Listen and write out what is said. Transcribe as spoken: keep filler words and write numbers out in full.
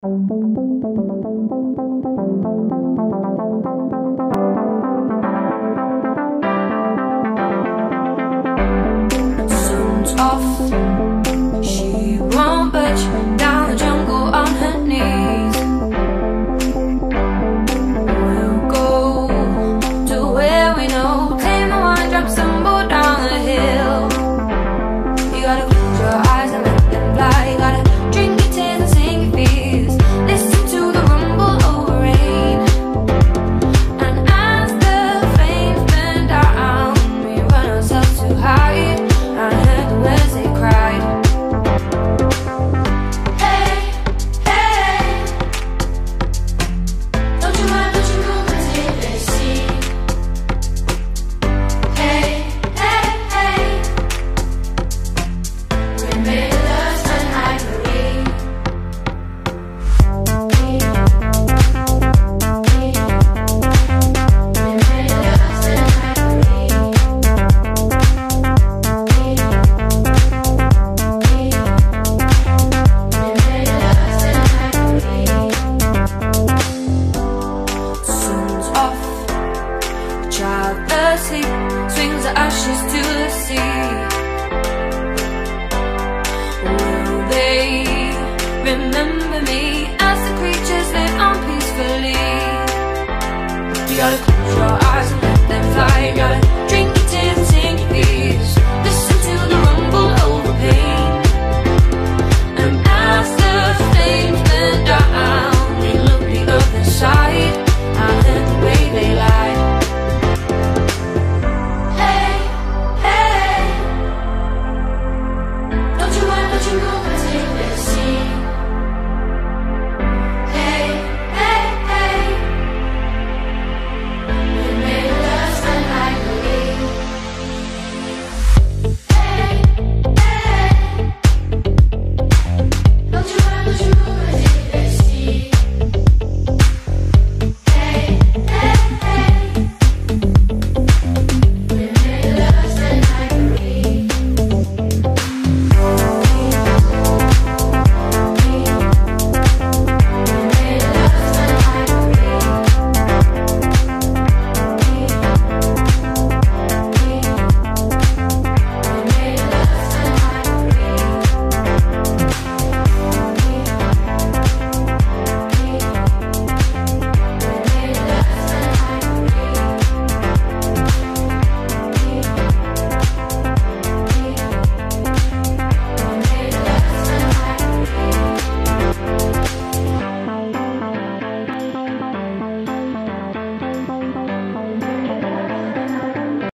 Soon's off. She won't budge down the jungle on her knees. We'll go to where we know. Tame the one, drop some boat down the hill. You gotta close your eyes and let them fly. You gotta drink your tears and sing your fears. Listen to the rumble over rain. And as the flames burn down, we run ourselves to hide. I heard the words they cried. Hey, hey, don't you mind, don't you move and take a seat. Hey, hey, hey, we made love unhappily. We made love unhappily. Soon's off, child asleep, swings the ashes to the sea. Will they remember me as the creatures live on peacefully? You gotta close your